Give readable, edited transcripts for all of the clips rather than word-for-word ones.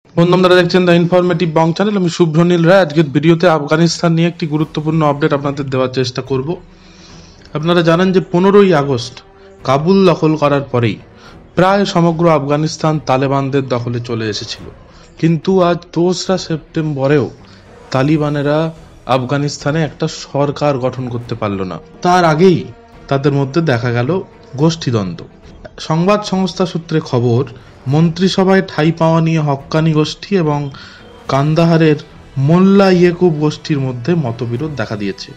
বন্ধু, আপনারা দেখছেন দ্য ইনফরমেটিভ বং চ্যানেল। আমি শুভ্রনীল রায়। আজকের ভিডিওতে আফগানিস্তান নিয়ে একটি গুরুত্বপূর্ণ আপডেট আপনাদের দেওয়ার চেষ্টা করব। আপনারা জানেন যে 15ই আগস্ট কাবুল দখল করার পরেই প্রায় সমগ্র আফগানিস্তান তালেবানদের দখলে চলে এসেছিল, কিন্তু আজ 2রা সেপ্টেম্বরেও তালিবানেরা আফগানিস্তানে একটা সরকার গঠন করতে পারল না। তার আগেই তাদের মধ্যে দেখা গেল গোষ্ঠীদ্বন্দ্ব। সংবাদ সংস্থা সূত্রে খবর, মন্ত্রিসভায় ঠাঁই পাওয়া নিয়ে হক্কানি গোষ্ঠী এবং কান্দাহারের মোল্লা ইয়েকুব গোষ্ঠীর মধ্যে মতবিরোধ দেখা দিয়েছে,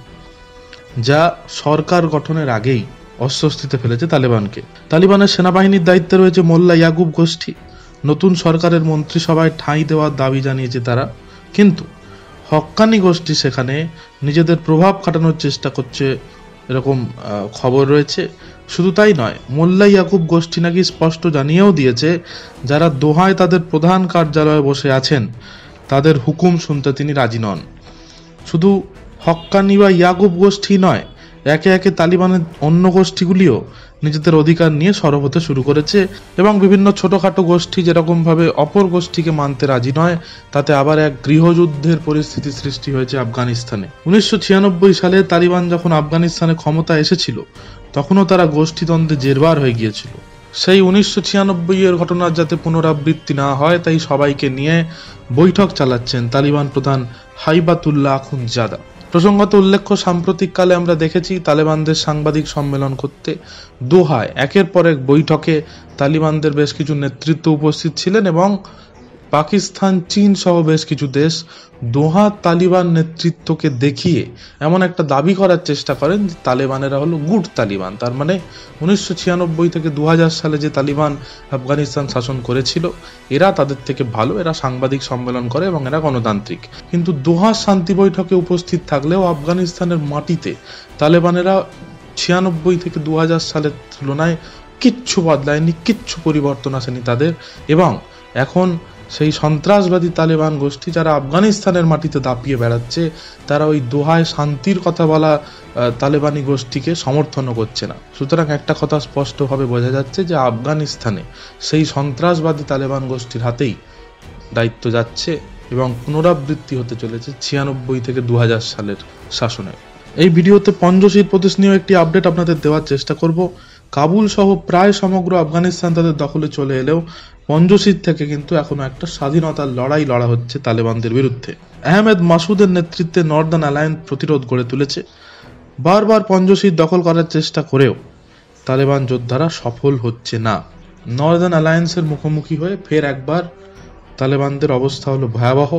যা সরকার গঠনের আগেই অস্বস্তিতে ফেলেছে তালেবানকে। তালিবানের সেনাবাহিনীর দায়িত্বে রয়েছে মোল্লা ইয়াকুব গোষ্ঠী। নতুন সরকারের মন্ত্রিসভায় ঠাঁই দেওয়ার দাবি জানিয়েছে তারা, কিন্তু হক্কানি গোষ্ঠী সেখানে নিজেদের প্রভাব খাটানোর চেষ্টা করছে, এরকম খবর রয়েছে। শুধু তাই নয়, মোল্লা ইয়াকুব গোষ্ঠী নাকি স্পষ্ট জানিয়েও দিয়েছে যারা দোহায় তাদের প্রধান কার্যালয়ে বসে আছেন তাদের হুকুম শুনতে তিনি রাজি নন। শুধু হক্কানি বা ইয়াকুব গোষ্ঠী নয়, একে একে তালিবানের অন্য গোষ্ঠীগুলিও নিজেদের অধিকার নিয়ে সরব হতে শুরু করেছে এবং বিভিন্ন ছোটখাটো গোষ্ঠী যেরকমভাবে অপর গোষ্ঠীকে মানতে রাজি নয়, তাতে আবার এক গৃহযুদ্ধের পরিস্থিতি সৃষ্টি হয়েছে আফগানিস্তানে। 1996 সালে তালিবান যখন আফগানিস্তানে ক্ষমতা এসেছিল, তখনও তারা গোষ্ঠীদ্বন্দ্বে জেরবার হয়ে গিয়েছিল। সেই 1996-এর ঘটনার যাতে পুনরাবৃত্তি না হয়, তাই সবাইকে নিয়ে বৈঠক চালাচ্ছেন তালিবান প্রধান হাইবাতুল্লাহ আখুনজাদা। প্রসঙ্গত উল্লেখ্য, সাম্প্রতিককালে আমরা দেখেছি তালেবানদের সাংবাদিক সম্মেলন করতে দোহায় একের পর এক বৈঠকে তালিবানদের বেশ কিছু নেতৃত্ব উপস্থিত ছিলেন এবং পাকিস্তান, চীন সহ বেশ কিছু দেশ দোহা তালিবান নেতৃত্বকে দেখিয়ে এমন একটা দাবি করার চেষ্টা করেন যে তালেবানেরা হলো গুড তালিবান। তার মানে 1996 থেকে 2000 সালে যে তালিবান আফগানিস্তান শাসন করেছিল, এরা তাদের থেকে ভালো, এরা সাংবাদিক সম্মেলন করে এবং এরা গণতান্ত্রিক। কিন্তু দোহা শান্তি বৈঠকে উপস্থিত থাকলেও আফগানিস্তানের মাটিতে তালেবানেরা 96 থেকে 2000 সালের তুলনায় কিচ্ছু বদলায়নি, কিচ্ছু পরিবর্তন আসেনি তাদের। এবং এখন সেই সন্ত্রাসবাদী তালেবান গোষ্ঠী যারা আফগানিস্তানের মাটিতে দাপিয়ে বেড়াচ্ছে, তারা ওই দোহায় শান্তির কথা বলা তালেবানি গোষ্ঠীকে সমর্থনও করছে না। সুতরাং একটা কথা স্পষ্টভাবে বোঝা যাচ্ছে যে আফগানিস্তানে সেই সন্ত্রাসবাদী তালেবান গোষ্ঠীর হাতেই দায়িত্ব যাচ্ছে এবং পুনরাবৃত্তি হতে চলেছে 96 থেকে 2000 সালের শাসনে। এই ভিডিওতে পঞ্চশীর প্রদেশ নিয়েও একটি আপডেট আপনাদের দেওয়ার চেষ্টা করব। কাবুল সহ প্রায় সমগ্র আফগানিস্তান তাদের দখলে চলে এলেও পঞ্চশীর থেকে কিন্তু এখনো একটা স্বাধীনতার লড়াই লড়া হচ্ছে তালেবানদের বিরুদ্ধে। আহমেদ মাসুদের নেতৃত্বে নর্দার্ন অ্যালায়েন্স প্রতিরোধ গড়ে তুলেছে। বারবার পঞ্চশীর দখল করার চেষ্টা করেও তালেবান যোদ্ধারা সফল হচ্ছে না। নর্দার্ন অ্যালায়েন্সের মুখোমুখি হয়ে ফের একবার তালেবানদের অবস্থা হলো ভয়াবহ।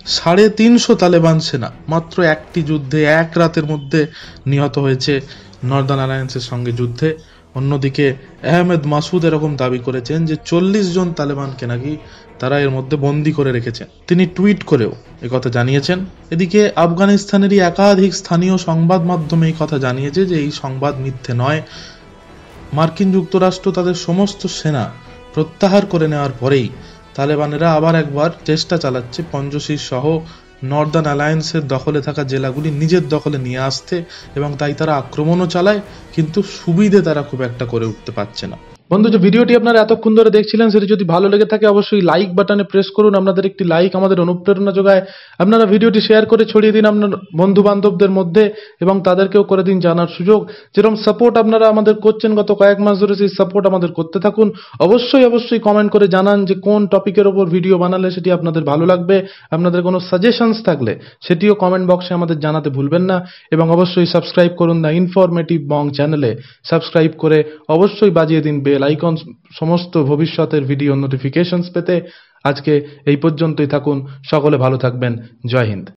350 তালেবান সেনা মাত্র একটি যুদ্ধে, এক রাতের মধ্যে নিহত হয়েছে নর্দার্ন অ্যালায়েন্সের সঙ্গে যুদ্ধে। অন্যদিকে আহমেদ মাসুদ এরকম দাবি করেছেন যে 40 জন তালেবানকে নাকি তারা এর মধ্যে বন্দী করে রেখেছেন। তিনি টুইট করেও একথা জানিয়েছেন। এদিকে আফগানিস্তানেরই একাধিক স্থানীয় সংবাদ মাধ্যমে এই কথা জানিয়েছে যে এই সংবাদ মিথ্যে নয়। মার্কিন যুক্তরাষ্ট্র তাদের সমস্ত সেনা প্রত্যাহার করে নেওয়ার পরেই তালেবানেরা আবার একবার চেষ্টা চালাচ্ছে পঞ্চশীর সহ নর্দার্ন অ্যালায়েন্সের দখলে থাকা জেলাগুলি নিজের দখলে নিয়ে আসতে, এবং তাই তারা আক্রমণও চালায়, কিন্তু সুবিধে তারা খুব একটা করে উঠতে পারছে না। বন্ধু, যে ভিডিওটি আপনারা এতক্ষণ ধরে দেখছিলেন, সেটি যদি ভালো লেগে থাকে অবশ্যই লাইক বাটনে প্রেস করুন। আপনাদের একটি লাইক আমাদের অনুপ্রেরণা যোগায়। আপনারা ভিডিওটি শেয়ার করে ছড়িয়ে দিন আপনার বন্ধু বান্ধবদের মধ্যে এবং তাদেরকেও করে দিন জানার সুযোগ। যেরকম সাপোর্ট আপনারা আমাদের করছেন গত কয়েক মাস ধরে, সেই সাপোর্ট আমাদের করতে থাকুন। অবশ্যই কমেন্ট করে জানান যে কোন টপিকের ওপর ভিডিও বানালে সেটি আপনাদের ভালো লাগবে। আপনাদের কোনো সাজেশনস থাকলে সেটিও কমেন্ট বক্সে আমাদের জানাতে ভুলবেন না। এবং অবশ্যই সাবস্ক্রাইব করুন দ্য ইনফরমেটিভ বং চ্যানেলে। সাবস্ক্রাইব করে অবশ্যই বাজিয়ে দিন বেল আইকন সমস্ত ভবিষ্যতের ভিডিও নোটিফিকেশনস পেতে। আজকে এই পর্যন্তই থাকুন। সকলে ভালো থাকবেন। জয় হিন্দ।